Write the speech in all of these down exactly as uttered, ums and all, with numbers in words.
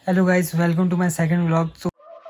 Hello guys, welcome to my second vlog. So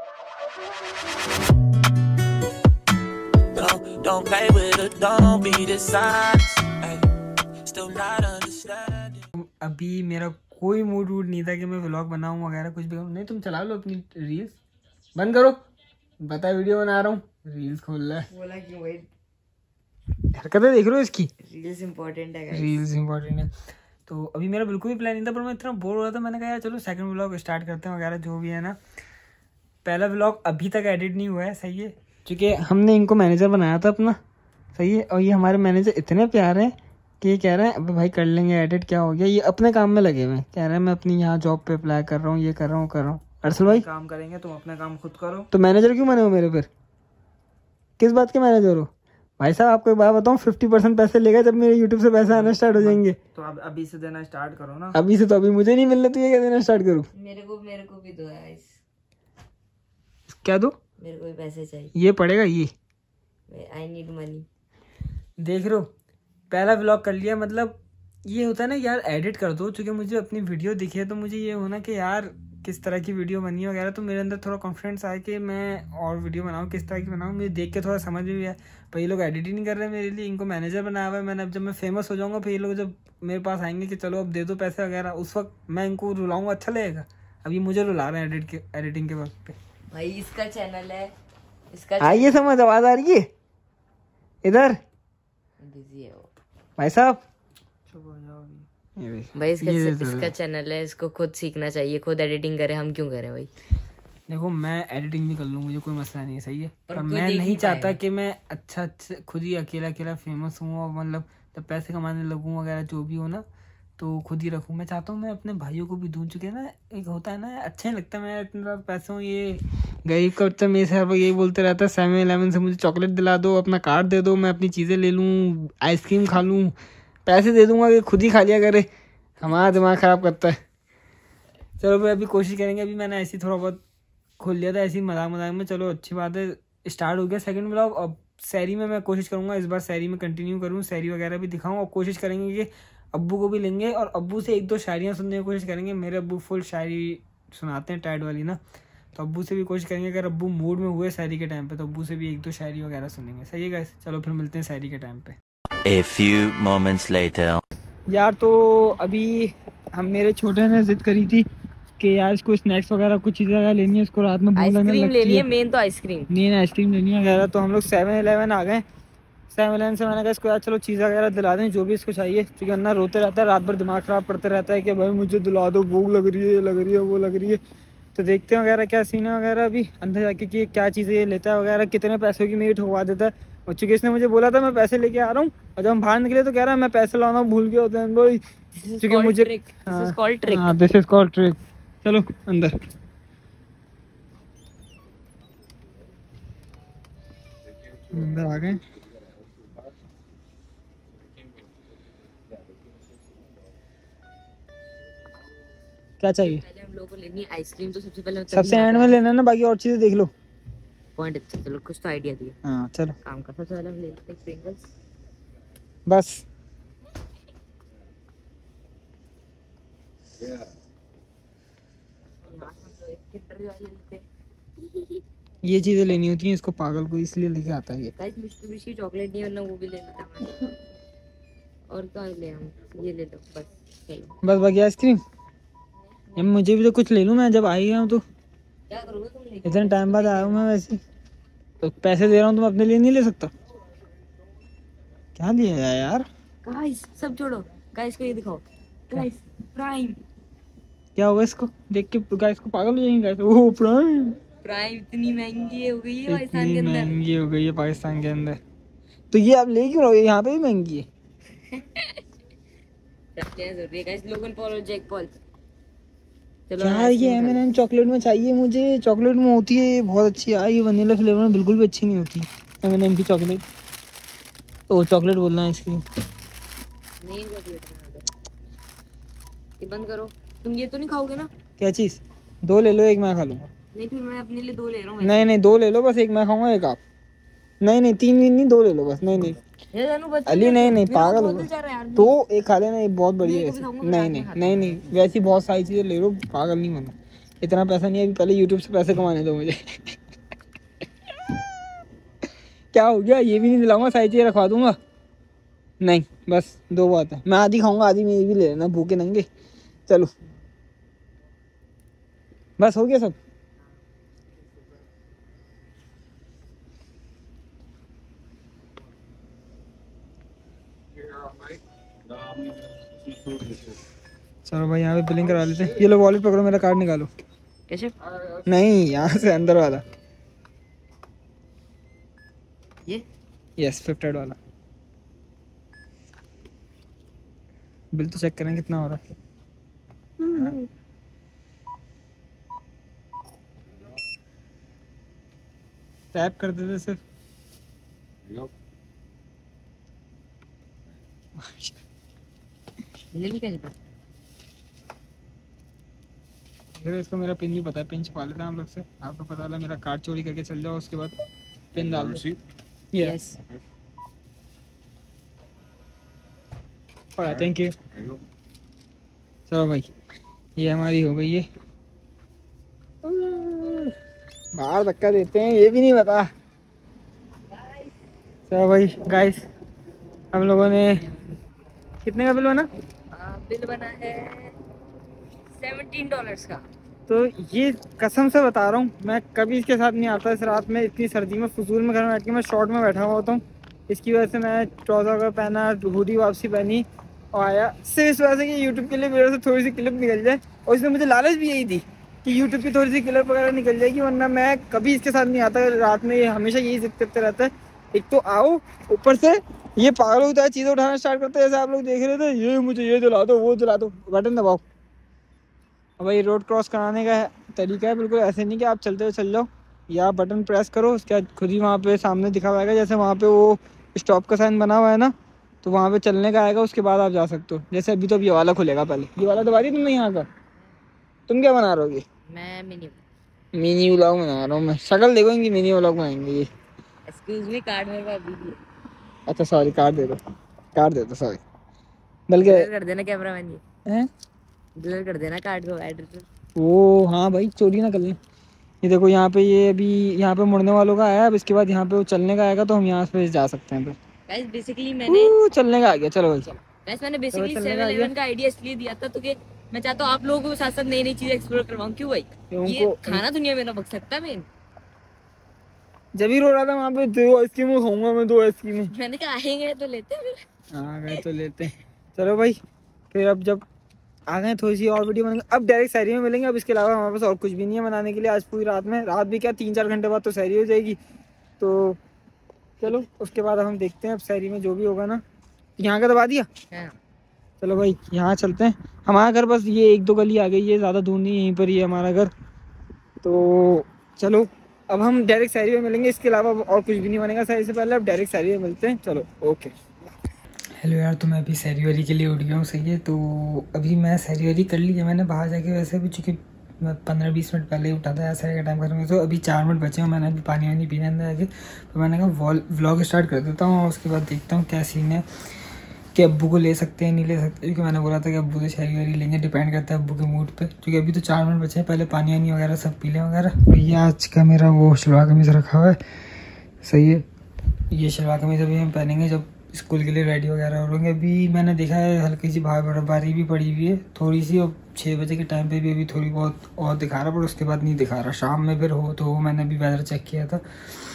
don't play with it, don't be the size, still not understanding। अभी मेरा कोई mood would नहीं था कि मैं व्लॉग बनाऊं वगैरह कुछ भी। नहीं, तुम चला लो अपनी रील्स, बंद करो। बता वीडियो बना रहा हूँ, रील्स खोल रहा है। बोला कि वेट, हरकतें देख रहे हो इसकी। रील्स इंपॉर्टेंट है, रील्स इंपॉर्टेंट है। तो अभी मेरा बिल्कुल भी प्लान नहीं था, पर मैं इतना बोर हो रहा था, मैंने कहा यार चलो सेकंड व्लॉग स्टार्ट करते हैं वगैरह जो भी है ना। पहला व्लॉग अभी तक एडिट नहीं हुआ है, सही है, क्योंकि हमने इनको मैनेजर बनाया था अपना, सही है। और ये हमारे मैनेजर इतने प्यारे हैं कि ये कह रहे हैं अब भाई कर लेंगे एडिट, क्या हो गया। ये अपने काम में लगे हुए हैं, कह रहे हैं मैं अपनी यहाँ जॉब पे अप्लाई कर रहा हूँ, ये कर रहा हूँ कर रहा हूँ। अरसल भाई काम करेंगे, तुम अपना काम खुद करो। तो मैनेजर क्यों बने हो मेरे पर? किस बात के मैनेजर हो भाई साहब? आपको एक बात बताऊँ, फिफ्टी परसेंट पैसे लेगा जब मेरे यूट्यूब से पैसा आना स्टार्ट हो जाएंगे। तो अब अभी से देना स्टार्ट करो ना। अभी से तो अभी मुझे नहीं मिल रहा, तो ये क्या देना स्टार्ट करूँ? मेरे को मेरे को भी दो यार। क्या दो? मेरे को भी पैसे चाहिए। ये पड़ेगा, ये आई नीड मनी। देख रहे हो, पहला व्लॉग कर लिया। मतलब ये होता है ना यार, एडिट कर दो, क्योंकि मुझे अपनी वीडियो दिखी है तो मुझे ये होना कि यार किस तरह की वीडियो बनी वगैरह, तो मेरे अंदर थोड़ा कॉन्फिडेंस आया कि मैं और वीडियो बनाऊँ, किस तरह की बनाऊँ। मुझे देख के थोड़ा समझ भी आया, पर ये लोग एडिट ही नहीं कर रहे मेरे लिए। इनको मैनेजर बनाया हुआ है मैंने। अब जब मैं फेमस हो जाऊँगा, फिर ये लोग जब मेरे पास आएंगे कि चलो अब दे दो पैसे वगैरह, उस वक्त मैं इनको रुलाऊँगा, अच्छा लगेगा। अभी मुझे रुला रहे हैं एडिट के एडिटिंग के वक्त पे। भाई इसका चैनल है, इसका आइए समझ, आवाज आ रही है इधर? बिजी है वो भाई साहब। भाई इसका इसका चैनल है, इसको खुद सीखना चाहिए, खुद एडिटिंग करे, हम क्यों करें भाई? देखो मैं एडिटिंग भी कर लूँ, मुझे कोई मसला नहीं है, सही है, पर, पर मैं नहीं चाहता कि मैं अच्छा अच्छा खुद ही अकेला अकेला फेमस हूँ और मतलब जब पैसे कमाने लगूँ वगैरह जो भी हो ना, तो खुद ही रखूँ। मैं चाहता हूँ मैं अपने भाइयों को भी दूँ, चुके ना एक होता है ना, अच्छा नहीं लगता मैं इतने ज़्यादा पैसे हूँ। ये गरीब का बच्चा मेरे से यही बोलते रहता है सेवन इलेवन से मुझे चॉकलेट दिला दो, अपना कार्ड दे दो, मैं अपनी चीज़ें ले लूँ, आइसक्रीम खा लूँ, पैसे दे दूँगा कि खुद ही खा लिया करे। हमारा दिमाग ख़राब करता है। चलो भाई अभी कोशिश करेंगे। अभी मैंने ऐसे थोड़ा बहुत खोल लिया था, ऐसी मजाक मजाक में। चलो अच्छी बात है, स्टार्ट हो गया सेकंड व्लॉग। अब सैरी में मैं कोशिश करूँगा इस बार सैरी में कंटिन्यू करूँ, सैरी वगैरह भी दिखाऊँ, और कोशिश करेंगे कि अब्बू को भी लेंगे और अब्बू से एक दो शायरियाँ सुनने की कोशिश करेंगे। मेरे अब्बू फुल शायरी सुनाते हैं, टाइड वाली ना, तो अब्बू से भी कोशिश करेंगे। अगर अब्बू मूड में हुए शायरी के टाइम पे तो अब्बू से भी एक दो शायरी वगैरह सुनेंगे, सही है गाइस? चलो फिर मिलते हैं शायरी के टाइम पे। A few moments later। यार तो अभी हम मेरे छोटे ने जिद करी थी कि यार इसको स्नैक्स वगैरह कुछ चीज़ें वगैरह लेनी है, इसको रात में भूख लगने लगती है। मेन तो आइसक्रीम मेन आइसक्रीम लेनी है वगैरह। तो हम लोग सेवन इलेवन आ गए। सेवन इलेवन से मैंने कहा इसको यार चलो चीज़ वगैरह दिला दें जो भी इसको चाहिए, क्योंकि वरना रोते रहता है, रात भर दिमाग ख़राब करते रहता है कि भाई मुझे दिला दो, भूख लग रही है, लग रही है, वो लग रही है। तो देखते हैं वगैरह क्या सीन है वगैरह अभी अंदर जाके कि क्या चीज़ें ये लेता है वगैरह, कितने पैसों की मेरी ठगवा देता है। और चूँकि इसने मुझे बोला था मैं पैसे लेके आ रहा हूँ, और जब हम बाहर निकले तो कह रहा है मैं पैसे लाना भूल गया होता है भाई, क्योंकि मुझे दिस इज कॉल्ड ट्रिक। चलो अंदर। अंदर आ गए। क्या चाहिए? हम लोगों को लेनी आइसक्रीम, तो सबसे पहले सबसे एंड में लेना ना, बाकी और चीजें देख लो। पॉइंट अच्छा, चलो कुछ तो आइडिया दिया। हाँ चलो काम का सबसे पहले हम ले लेते हैं प्रिंगल्स बस। ये चीजें लेनी होती हैं इसको, पागल को, इसलिए लेके आता है ये। गाइस चॉकलेट नहीं वरना वो भी ले लेता मैं। और क्या ले आऊं? ये ले लो बस। बस बाकी आइसक्रीम या मुझे भी तो कुछ ले लूं मैं, जब आई हूं तो। क्या करोगे तुम? इतने टाइम बाद आया हूं मैं वैसे, तो पैसे दे रहा हूं, तुम अपने लिए नहीं ले सकता? क्या दिया है यार? गाइस सब छोड़ो, गाइस को ये दिखाओ। Guys prime. क्या होगा इसको देख के? गाइस को पागल हो जाएंगे गाइस। ओह प्राइम, प्राइम इतनी महंगी हो गई है पाकिस्तान के अंदर, महंगी हो गई है पाकिस्तान के अंदर। तो ये आप ले क्यों रहो? यहाँ पे भी महंगी है। गाइस लोगन पॉल और जैक पॉल। चलो यार ये एम एंड एम चॉकलेट में चाहिए मुझे, चॉकलेट में होती है बहुत अच्छी यार, ये वनीला फ्लेवर में बिल्कुल भी अच्छी नहीं होती एम एंड एम की चॉकलेट। तो चॉकलेट बोलना है इसकी नहीं, ये बंद करो। तुम ये तो नहीं खाओगे ना? क्या चीज? दो ले लो, एक मैं खा लूंगा। नहीं फिर मैं अपने लिए दो ले रहा हूँ। नहीं नहीं दो ले लो बस, एक मैं खाऊंगा एक आप। नहीं नहीं तीन नहीं, दो ले लो बस। नहीं नहीं अली नहीं नहीं पागल हो तो एक खा लेना, ये बहुत बढ़िया है। नहीं नहीं नहीं नहीं वैसी बहुत सारी चीजें ले लो, पागल नहीं बनो। इतना पैसा नहीं है अभी, पहले यूट्यूब से पैसे कमाने दो मुझे। क्या हो गया, ये भी नहीं दिलाऊंगा, सारी चीज़ें रखवा दूंगा। नहीं बस दो बात है, मैं आधी खाऊंगा आधी में ये भी ले लेना, भूखे नंगे। चलो बस हो गया सब। चलो भाई यहाँ पे बिलिंग करा लेते हैं। ये लो वॉलेट पकड़ो, मेरा कार्ड निकालो। कैसे? नहीं, यहाँ से अंदर वाला ये। यस, फिफ्टेड वाला। बिल तो चेक करें कितना हो रहा है। टैप कर देते सिर्फ। इसको मेरा पिन भी पता है, पिन छुपा लेता है हम लोग से। आपको पता है मेरा कार्ड चोरी करके चल जाओ, उसके बाद पिन डाल दो। Yes, thank you. चलो भाई ये हमारी हो गई है। बाहर धक्का देते हैं, ये भी नहीं पता। चलो भाई गाइस, हम लोगों ने कितने का बिल बना? बिल बना है सेवनटीन डॉलर्स का। तो ये कसम से बता रहा हूँ, मैं कभी इसके साथ नहीं आता। इस रात में इतनी सर्दी में फजूल में घर में बैठ के मैं शॉर्ट में बैठा हुआ होता हूँ। इसकी वजह से मैं ट्राउजर का पहना, हुडी वापसी पहनी और आया, सिर्फ इस वजह से कि यूट्यूब के लिए मेरे से थोड़ी सी क्लिप निकल जाए। और इसमें मुझे लालच भी यही थी कि यूट्यूब की थोड़ी सी क्लिप वगैरह निकल जाएगी, वरना मैं कभी इसके साथ नहीं आता। रात में ये हमेशा यही जिद करते रहता है। एक तो आओ, ऊपर से ये पागल होता है, चीज़ें उठाना स्टार्ट करते हैं। जैसे आप लोग देख रहे थे, ये मुझे ये दिला दो वो दिला दो, बटन दबाओ। अब भाई रोड क्रॉस कराने का तरीका है, बिल्कुल ऐसे नहीं कि आप चलते हुए चल जाओ, या बटन प्रेस करो, उसके बाद खुद ही वहाँ पे सामने दिखा हुआ आएगा। जैसे वहाँ पे वो स्टॉप का साइन बना हुआ है ना, तो वहाँ पे चलने का आएगा, उसके बाद आप जा सकते हो। जैसे अभी तो अब ये वाला खुलेगा, पहले ये वाला दबा दी तुमने यहाँ का। तुम क्या बना रहे हो? मैं मिनी मिनी व्लॉग बना रहा हूँ। मैं शक्ल देखो इनकी, मिनी व्लॉग बनाएंगे ये। एक्सक्यूज मी, कार्ड मेरे पास दीजिए। अच्छा सॉरी, कार्ड दे दो, कार्ड दे दो, सॉरी। बल्कि कर देना कैमरा मैन, ये हैं ब्लर कर देना कार्ड को, एडिटर। ओ हाँ भाई, चोरी ना कर लें। ये देखो यहाँ पे, ये अभी यहाँ पे मुड़ने वालों का आया। अब इसके बाद यहाँ पे वो चलने का आएगा, तो हम यहाँ पे जा सकते हैं। गाइस बेसिकली मैंने चलने का आ गया। चलो भाई, गाइस मैंने बेसिकली सेवन इलेवन का आइडिया इसलिए दिया था क्योंकि मैं चाहता हूँ आप लोगों को साथ साथ नई नई चीजें एक्सप्लोर करवाऊं। क्यों भाई, ये खाना दुनिया में ना बक सकता मैं। जब ही रो रहा था वहाँ पे, दो आइसक्रीम खाऊंगा मैं, दो आइसक्रीम। मैंने कहा आएंगे तो लेते हैं। हाँ गए तो लेते हैं। चलो भाई, फिर अब जब आ गए थोड़ी सी और वीडियो बनेंगे। अब डायरेक्ट शहरी में मिलेंगे। अब इसके अलावा हमारे पास और कुछ भी नहीं है बनाने के लिए आज पूरी रात में। रात भी क्या, तीन चार घंटे बाद तो शहरी हो जाएगी। तो चलो उसके बाद अब हम देखते हैं अब शहरी में जो भी होगा ना। यहाँ का दबा दिया। चलो भाई यहाँ चलते हैं। हमारा घर बस ये एक दो गली आ गई है, ज़्यादा दूर नहीं, यहीं पर ही है हमारा घर। तो चलो अब हम डायरेक्ट शहरी में मिलेंगे। इसके अलावा और कुछ भी नहीं बनेगा शहरी से पहले। अब डायरेक्ट शहरी में मिलते हैं। चलो ओके। हेलो यार, तो मैं अभी सहरी वाली के लिए उठ गया हूँ। सही है, तो अभी मैं सहरी वाली कर ली है मैंने बाहर जाके। वैसे भी चूँकि मैं पंद्रह बीस मिनट पहले ही उठा था यार सहरी का टाइम करने में, तो अभी चार मिनट बचे हैं। मैंने अभी पानी वानी पीने अंदर आके, तो मैंने कहा व्लॉग स्टार्ट कर देता हूँ और उसके बाद देखता हूँ क्या सीन है, कि अब्बू को ले सकते हैं नहीं ले सकते। क्योंकि मैंने बोला था कि अब्बू से सहरी वाली लेंगे, डिपेंड करता है अब्बू के मूड पर। क्योंकि अभी तो चार मिनट बचे हैं, पहले पानी वानी वगैरह सब पी लें वगैरह। और ये आज का मेरा वो शलवार कमीज़ रखा हुआ है। सही है, ये शलवार कमीज़ अभी हम पहनेंगे जब स्कूल के लिए रेडी वगैरह हो रहे। अभी मैंने देखा है हल्की सी बाहर बर्फबारी भी पड़ी हुई है थोड़ी सी, और छः बजे के टाइम पे भी अभी थोड़ी बहुत और दिखा रहा, पर उसके बाद नहीं दिखा रहा। शाम में फिर हो तो मैंने अभी वेदर चेक किया था,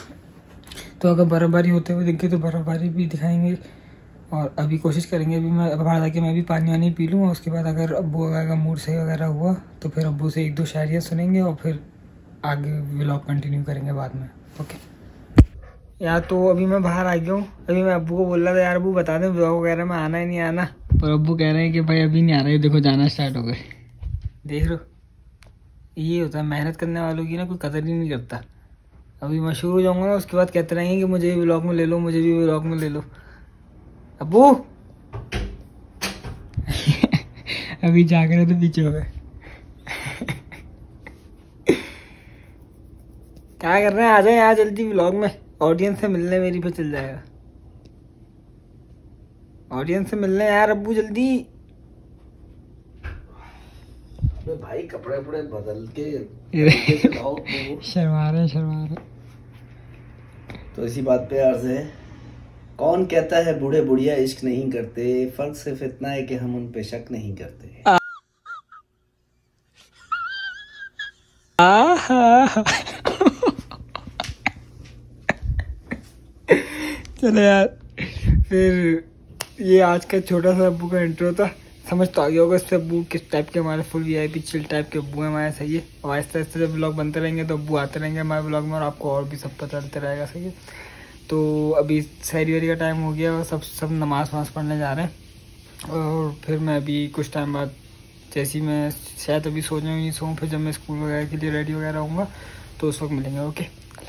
तो अगर बर्फबारी होते हुए दिखे तो बर्फबारी भी दिखाएंगे। और अभी कोशिश करेंगे अभी मैं बाहर जाके मैं भी पानी वानी पी लूँ। उसके बाद अगर अब्बू वगैरह का मूड सही वगैरह हुआ तो फिर अब्बू से एक दो शायरियाँ सुनेंगे और फिर आगे व्लॉग कंटिन्यू करेंगे बाद में। ओके यार, तो अभी मैं बाहर आ गया हूँ। अभी मैं अब्बू को बोल रहा था यार अब्बू बता दें व्लॉग वगैरह में आना ही नहीं आना, पर अब्बू कह रहे हैं कि भाई अभी नहीं आ रहा है। देखो जाना स्टार्ट हो गए, देख लो। ये होता है मेहनत करने वालों की ना, कोई कदर ही नहीं करता। अभी मशहूर हो जाऊँगा ना, उसके बाद कहते रहेंगे कि मुझे भी व्लॉग में ले लो, मुझे भी व्लॉग में ले लो। अब्बू अभी जाग रहे तो पीछे हो गए। क्या कर रहे हैं, आ जाए यहाँ जल्दी व्लॉग में। ऑडियंस से मिलने मेरी पे चल जाएगा। ऑडियंस से मिलने यार अब्बू जल्दी। भाई कपड़े वपड़े बदल के लाओ। शर्मा रहे शर्मा रहे। तो इसी बात पे अर्ज है, कौन कहता है बूढ़े बुढ़िया इश्क नहीं करते, फर्क सिर्फ इतना है कि हम उन पे शक नहीं करते। चलो यार, फिर ये आज का छोटा सा अब्बू का इंट्रो था। समझ तो आ गया होगा इससे अब्बू किस टाइप के हमारे फुल वीआईपी चिल टाइप के अब्बू हैं हमारे। सही है, और आहिस्ता आहिस्ता जब ब्लॉग बनते रहेंगे तो अब्बू आते रहेंगे हमारे ब्लॉग में और आपको और भी सब पता चलते रहेगा। सही है, तो अभी सहरी वरी का टाइम हो गया और सब सब नमाज वमाज पढ़ने जा रहे हैं। और फिर मैं अभी कुछ टाइम बाद जैसे ही मैं शायद अभी सो जाऊँ नहीं सोऊँ, फिर जब मैं स्कूल वगैरह के लिए रेडी वगैरह होऊंगा तो उस वक्त मिलेंगे। Okay,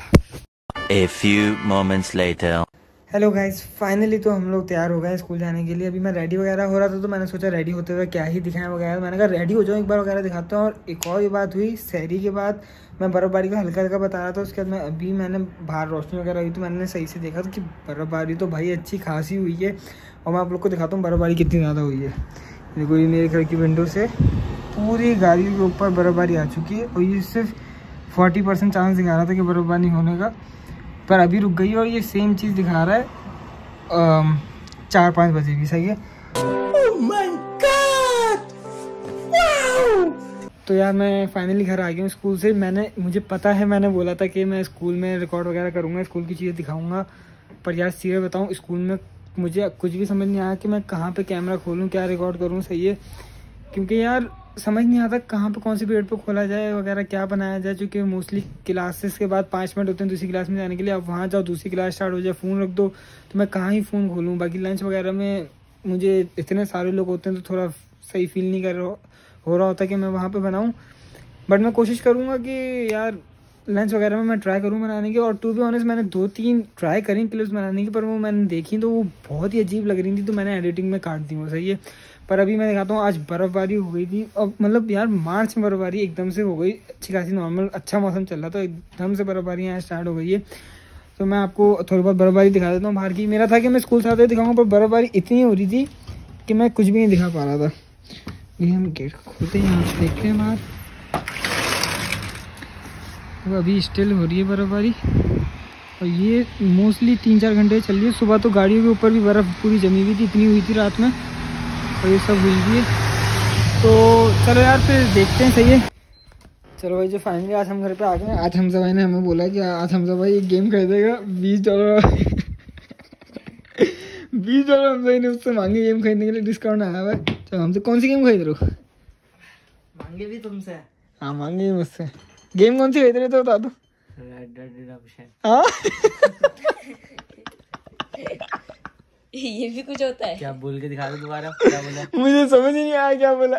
A few moments later. Hello guys, finally तो हम लोग तैयार हो गए स्कूल जाने के लिए। अभी मैं रेडी वगैरह हो रहा था तो मैंने सोचा रेडी होते हुए क्या ही दिखाएं वगैरह। मैंने कहा रेडी हो जाऊँ एक बार वगैरह दिखाता हूँ। और एक और ये बात हुई, सहरी के बाद मैं बर्फ़बारी का हल्का हल्का बता रहा था। उसके बाद मैं अभी मैंने बाहर रोशनी वगैरह हुई तो मैंने सही से देखा था कि बर्फ़बारी तो भाई अच्छी खासी हुई है। और मैं आप लोग को दिखाता हूँ बर्फ़बारी कितनी ज़्यादा हुई है। देखो ये मेरे घर की विंडो से पूरी गाड़ी के ऊपर बर्फ़बारी आ चुकी है। और ये सिर्फ फोर्टी परसेंट चांस दिखा रहा था कि बर्फ़बारी होने का, पर अभी रुक गई है। और ये सेम चीज़ दिखा रहा है चार पाँच बजे भी। सही है। oh my God! wow! तो यार मैं फाइनली घर आ गया हूँ स्कूल से। मैंने मुझे पता है, मैंने बोला था कि मैं स्कूल में रिकॉर्ड वगैरह करूँगा, स्कूल की चीज़ें दिखाऊंगा। पर यार सीरियस बताऊँ, स्कूल में मुझे कुछ भी समझ नहीं आया कि मैं कहाँ पे कैमरा खोलूँ, क्या रिकॉर्ड करूँ। सही है, क्योंकि यार समझ नहीं आता कहाँ पे कौन सी पीरियड पे खोला जाए वगैरह, क्या बनाया जाए। क्योंकि मोस्टली क्लासेस के बाद पाँच मिनट होते हैं दूसरी क्लास में जाने के लिए। अब वहाँ जाओ, दूसरी क्लास स्टार्ट हो जाए, फ़ोन रख दो, तो मैं कहाँ ही फ़ोन खोलूँ। बाकी लंच वगैरह में मुझे इतने सारे लोग होते हैं तो थोड़ा सही फील नहीं कर रहा हो रहा होता कि मैं वहाँ पर बनाऊँ। बट मैं कोशिश करूँगा कि यार लंच वगैरह में मैं ट्राई करूँ बनाने की। और टू बी ऑनेस्ट मैंने दो तीन ट्राई करी क्लिप्स बनाने की, पर वो मैंने देखी तो वो बहुत ही अजीब लग रही थी, तो मैंने एडिटिंग में काट दी वो। सही है, पर अभी मैं दिखाता हूँ। आज बर्फ़बारी हो गई थी और मतलब यार मार्च में बर्फ़बारी एकदम से हो गई, अच्छी खासी नॉर्मल अच्छा मौसम चल रहा था, एकदम से बर्फ़बारी यहाँ स्टार्ट हो गई है। तो मैं आपको थोड़ी बहुत बर्फ़बारी दिखा देता हूँ बाहर की। मेरा था कि मैं स्कूल से आते दिखाऊंगा, पर बर्फ़बारी इतनी हो रही थी कि मैं कुछ भी नहीं दिखा पा रहा था। ये हम गेट खोलते हैं, यहाँ से देखते हैं बाहर। तो अभी स्टिल हो रही है बर्फ़बारी और ये मोस्टली तीन चार घंटे चल रही है। सुबह तो गाड़ियों के ऊपर भी बर्फ़ पूरी जमी हुई थी, इतनी हुई थी रात में, और ये सब हुई भी है। तो चलो यार फिर देखते हैं। सही है, चलो भाई, जो फाइनली आज हम घर पे आ गए। आज हमजा भाई ने हमें बोला कि आज हमजा भाई एक गेम खरीदेगा बीस डॉलर बीस डॉलर हमजा भाई ने उससे मांगे गेम खरीदने के लिए, डिस्काउंट आया हुआ है। चलो हमसे कौन सी गेम खरीद रहे हो? मांगे भी तुमसे। हाँ मांगे मुझसे। गेम कौन सी खरीद रहे थे बता दो। Red dead redemption. हाँ ये भी कुछ होता है क्या? बोल के दिखा दो दोबारा, क्या बोला? मुझे समझ ही नहीं आया क्या बोला।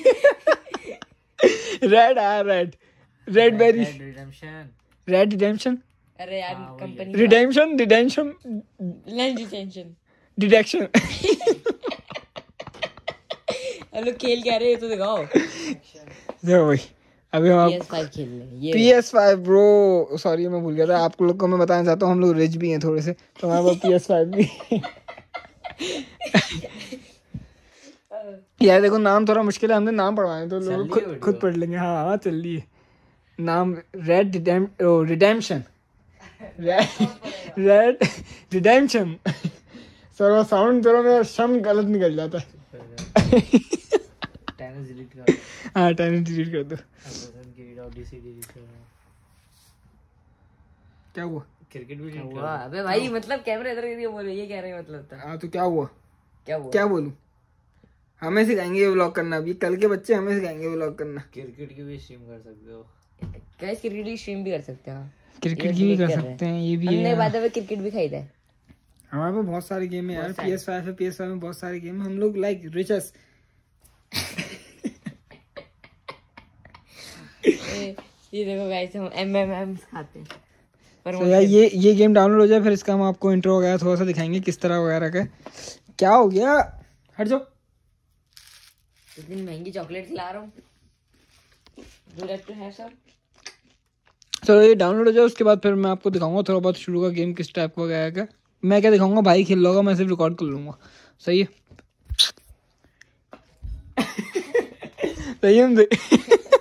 रेड आया, red red berry, redemption, red redemption. अरे यार हाँ, company redemption redemption lunch detention deduction. Hello खेल क्या रहे हैं तो दिखाओ। देखो भाई, अभी हम पी एस फाइव खेल रहे हैं। ये P S five bro, sorry मैं भूल गया था। आप लोग को मैं बताना चाहता हूँ, हम लोग रिच भी हैं थोड़े से, तो हमारे पास पी एस फाइव भी। यार देखो नाम थोड़ा मुश्किल है, हमने नाम पढ़वाए तो लोग खुद खुद पढ़ लेंगे। हाँ हाँ चल रही है। नाम red redemption, red redemption. Sir sound थोड़ा मेरा शम गलत निकल जाता है। टेनिस डिलीट कर दो। हाँ टेनिस डिलीट कर दो। क्या हुआ? क्रिकेट भी डिलीट हुआ। अबे भाई मतलब कैमरा इधर करके बोलो, ये कह रहे हैं मतलब था। हाँ तो क्या हुआ? क्या हुआ? क्या बोलूं? हमें सिखाएंगे व्लॉग करना, अभी कल के बच्चे हमें सिखाएंगे व्लॉग करना। क्रिकेट की भी स्ट्रीम कर सकते हो गाइस, क्रिकेट की स्ट्रीम भी कर सकते हैं। क्रिकेट की भी कर सकते हैं, ये भी है। हमने बाद में क्रिकेट भी खरीदा है। हमारे पास बहुत सारे गेम है यार। पी एस फाइव है, पी एस फाइव में बहुत सारे गेम है। हम लोग लाइक रिचेस। ये देखो गाइस, हम एम एम एम खाते हैं। पर so यार ये ये गेम डाउनलोड हो जाए फिर इसका हम आपको इंट्रो वगैरह थोड़ा सा दिखाएंगे किस तरह वगैरह का। क्या हो गया? हट जाओ। इतनी महंगी चॉकलेट खिला रहा हूँ। Do you like to have some? चलो ये डाउनलोड हो जाए, उसके बाद फिर मैं आपको दिखाऊंगा थोड़ा बहुत शुरू का गेम किस टाइप का वगैरह का। मैं क्या दिखाऊंगा, भाई खेल लोगा, मैं सिर्फ रिकॉर्ड कर लूंगा। सही है। सही है।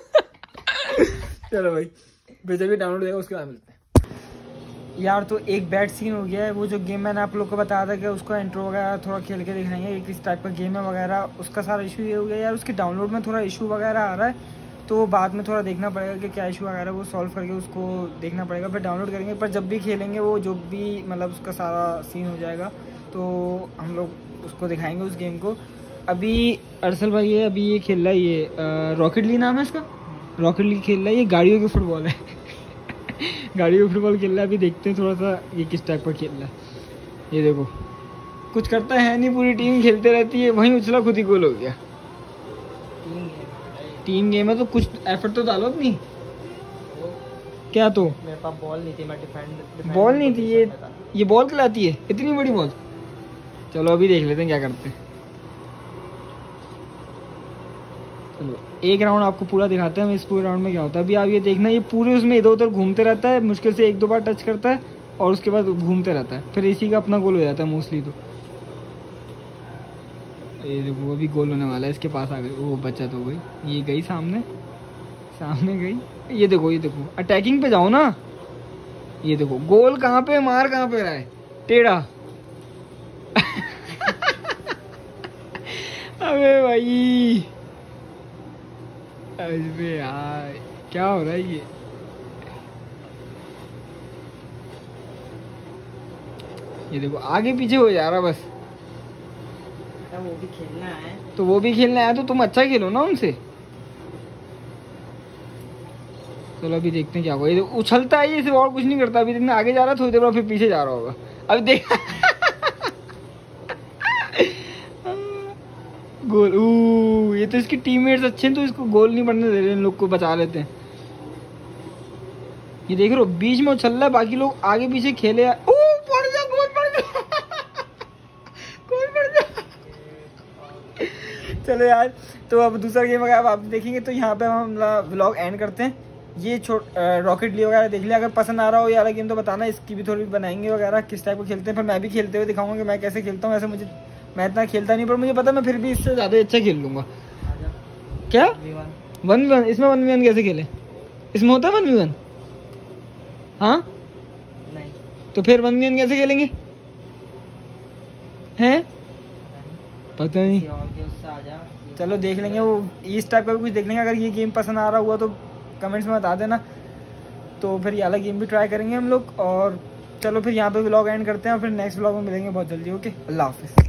चलो भाई फिर जब भी डाउनलोड होगा उसके बाद मिलते हैं यार। तो एक बैड सीन हो गया है, वो जो गेम मैंने आप लोग को बताया था कि उसका इंट्रो वगैरह थोड़ा खेल के दिखाएंगे ये किस टाइप का गेम है वगैरह, उसका सारा इशू ये हो गया यार। उसके डाउनलोड में थोड़ा इशू वगैरह आ रहा है, तो बाद में थोड़ा देखना पड़ेगा कि क्या इशू वगैरह वो सॉल्व करके उसको देखना पड़ेगा, फिर डाउनलोड करेंगे। पर जब भी खेलेंगे वो जो भी मतलब उसका सारा सीन हो जाएगा तो हम लोग उसको दिखाएंगे उस गेम को। अभी अरसल भाई है, अभी ये खेल रहा है ये रॉकेट लीग नाम है इसका, रॉकेट लीग खेल रहा है, ये गाड़ियों की फुटबॉल है गाड़ियों की फुटबॉल खेल रहा है। अभी देखते हैं थोड़ा सा ये किस टाइप का खेल रहा है। ये देखो कुछ करता है नहीं, पूरी टीम खेलते रहती है, वहीं उछला खुद ही गोल हो गया। टीम गेम है तो कुछ एफर्ट तो डालो अपनी। क्या तो मेरे पास बॉल नहीं थी, मैं डिफेंड बॉल नहीं थी, ये ये बॉल खिलाती है इतनी बड़ी बॉल। चलो अभी देख लेते हैं क्या करते हैं। चलो एक राउंड आपको पूरा दिखाते हैं इस पूरे राउंड में क्या होता है। अभी आप ये देखना, ये पूरे उसमें इधर उधर घूमते रहता है, मुश्किल से एक दो बार टच करता है और उसके बाद घूमते रहता है, फिर इसी का अपना गोल हो जाता है मोस्टली। तो ये देखो अभी गोल होने वाला है, इसके पास आ गई, वो बचत हो गई, ये गई सामने सामने गई। ये देखो ये देखो अटैकिंग पे जाओ ना, ये देखो गोल कहाँ पे, मार कहाँ पे रहा है, टेढ़ा अबे भाई अबे यार क्या हो रहा है ये। ये देखो आगे पीछे हो जा रहा बस। वो भी खेलना है तो वो भी खेलना है तो तुम अच्छा खेलो ना उनसे। चलो अभी देखते हैं क्या होगा। ये उछलता है ये सिर्फ और कुछ नहीं करता। अभी देखना आगे जा रहा है, थोड़ी देर बाद फिर पीछे जा रहा होगा। अभी देख गोल। ऊ ये तो इसकी टीममेट्स अच्छे हैं तो इसको गोल नहीं बनने दे रहे, इन लोग को बचा लेते हैं। ये देख रहे हो बीच में उछल रहा है, बाकी लोग आगे पीछे खेले। ओ पड़ जा, गोल पड़ जा गोल पड़ जा। चलो यार तो अब दूसरा गेम अगर आप देखेंगे तो यहाँ पे हम व्लॉग एंड करते हैं। ये छोट रॉकेट लीग वगैरह देख लिया, अगर पसंद आ रहा हो ये वाला गेम तो बताना, इसकी भी थोड़ी बनाएंगे वगैरह किस टाइप को खेलते हैं, फिर मैं भी खेलते हुए दिखाऊंगा कि मैं कैसे खेलता हूँ। ऐसे मुझे मैं इतना खेलता नहीं, पर मुझे पता मैं फिर भी इससे ज़्यादा अच्छा खेल लूँगा। क्या वन वी वन? इसमें वन वी वन कैसे खेले? इसमें होता है वन वी वन? हाँ नहीं तो फिर वन वी वन कैसे खेलेंगे हैं? पता नहीं। आ जा। चलो देख लेंगे, वो इस टाइप का भी कुछ देख लेंगे। अगर ये गेम पसंद आ रहा हुआ तो कमेंट्स में बता देना, तो फिर ये वाला गेम भी ट्राई करेंगे हम लोग। और चलो फिर यहाँ पे व्लॉग एंड करते हैं और फिर नेक्स्ट व्लॉग में मिलेंगे बहुत जल्दी। ओके, अल्लाह हाफिज़।